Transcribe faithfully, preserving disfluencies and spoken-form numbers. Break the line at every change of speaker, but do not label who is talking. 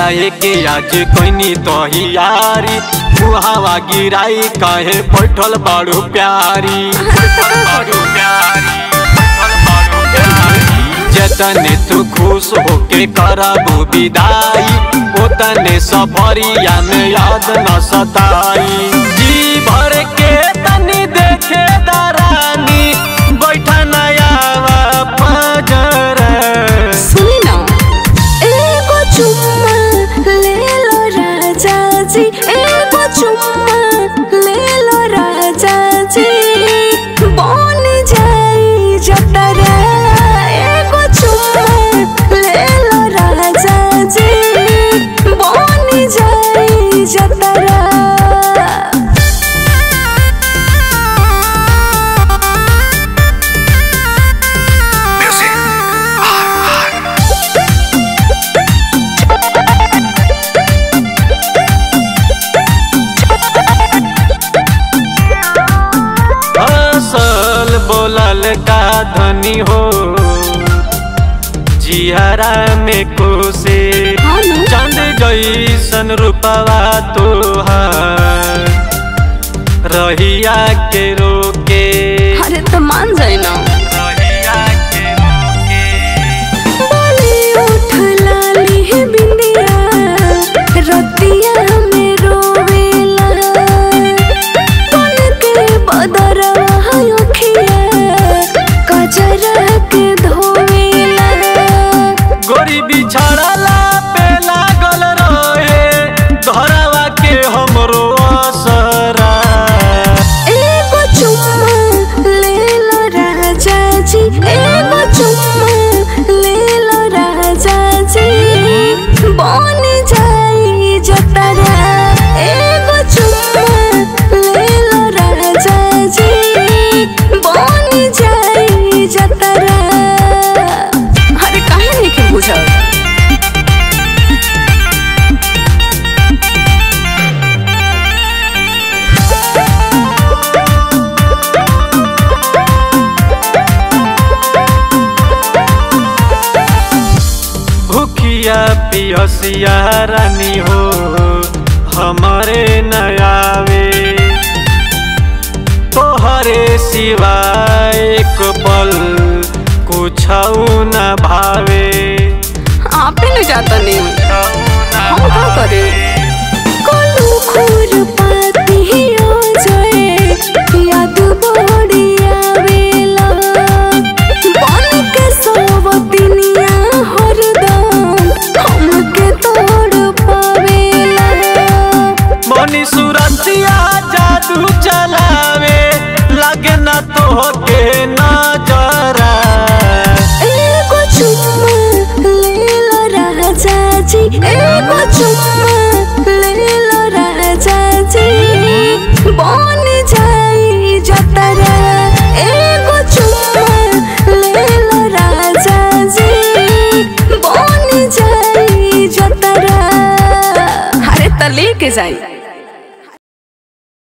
जाए के आज कोई तो यारी मुहावा गिराई काहे बैठल बाड़ू प्यारी बाड़ू प्यारी जतने तू खुश होके करबू विदाई ओतने सफरिया में याद न सताई जी भर के तनी देखे दरानी बैठा नया पजर
सुनी ना एगो चुम्मा ले लो राजा जी एगो चुम्मा ले लो राजा जी बन जाई जतरा एगो चुम्मा ले लो राजा जी बन जाई जतरा
बोलल का धनी हो जिहरा में कोसे चांद जैसन रूपवा तोहार रहिया के रोके
अरे तो मान जाए ना
रहिया के रोके
बोली उठ लाली बिंदिया रतिया में रोवेला कौन के बदरवा
गोरी बिछड़ला पे लागल रहे धरवा के हमरो असरा
एगो चुम्मा ले लो राजा जी एगो चुम्मा ले लो राजा जी बन जाई जतरा एगो चुम्मा ले लो राजा जी बन जाई जतरा
भूखिया पियसिया रानी हो हमारे नयावे तोहरे सिवाय एक पल कुछ न भावे
आप ही नहीं जाता नहीं हम क्या करे कोलू खूर पाती हो जाए याद बड़ी आवेला बन के सब दुनिया हरदम हमके तोड़ पावेला
मनी सुरतिया जादू चलावे लगे ना तो के नजरा
एगो चुम्मा ले लो राजा जी एगो चुम्मा ले लो राजा जी बन जाई जतरा एगो चुम्मा ले लो राजा जी बन जाई जतरा अरे त लेके जाई।